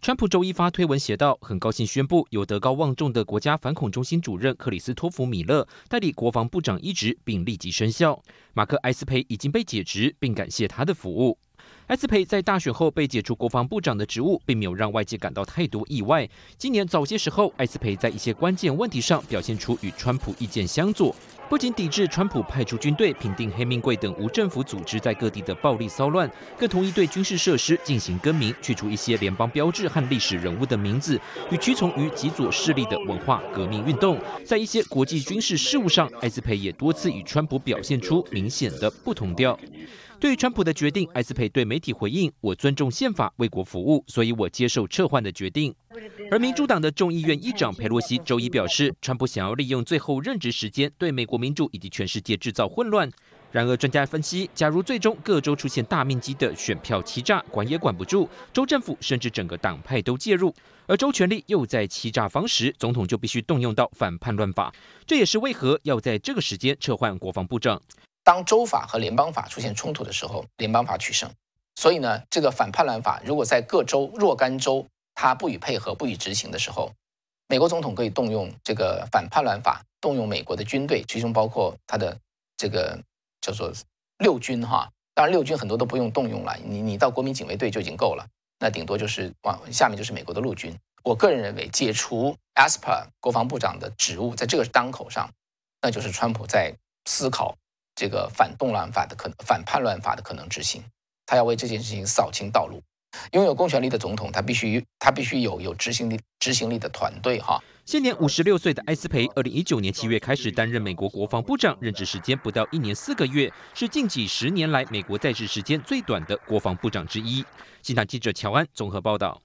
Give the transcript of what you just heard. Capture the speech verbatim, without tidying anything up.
川普周一发推文写道：“很高兴宣布，由德高望重的国家反恐中心主任克里斯托弗·米勒代理国防部长一职，并立即生效。马克·埃斯培已经被解职，并感谢他的服务。”埃斯培在大选后被解除国防部长的职务，并没有让外界感到太多意外。今年早些时候，埃斯培在一些关键问题上表现出与川普意见相左，不仅抵制川普派出军队平定黑命贵等无政府组织在各地的暴力骚乱，更同意对军事设施进行更名，去除一些联邦标志和历史人物的名字，与屈从于极左势力的文化革命运动。在一些国际军事事务上，埃斯培也多次与川普表现出明显的不同调。对于川普的决定，埃斯培对媒体回应：“我尊重宪法，为国服务，所以我接受撤换的决定。”而民主党的众议院议长佩洛西周一表示，川普想要利用最后任职时间对美国民主以及全世界制造混乱。然而，专家分析，假如最终各州出现大面积的选票欺诈，管也管不住，州政府甚至整个党派都介入，而州权力又在欺诈方时，总统就必须动用到反叛乱法。这也是为何要在这个时间撤换国防部长。 当州法和联邦法出现冲突的时候，联邦法取胜。所以呢，这个反叛乱法如果在各州若干州它不予配合、不予执行的时候，美国总统可以动用这个反叛乱法，动用美国的军队，其中包括他的这个叫做六军哈。当然，六军很多都不用动用了，你你到国民警卫队就已经够了，那顶多就是往下面就是美国的陆军。我个人认为，解除 Esper 国防部长的职务，在这个当口上，那就是川普在思考这个反动乱法的可反叛乱法的可能执行，他要为这件事情扫清道路。拥有公权力的总统，他必须他必须有有执行力执行力的团队哈。 现年五十六岁的埃斯培，二零一九年七月开始担任美国国防部长，任职时间不到一年四个月，是近几十年来美国在职时间最短的国防部长之一。新唐记者乔安综合报道。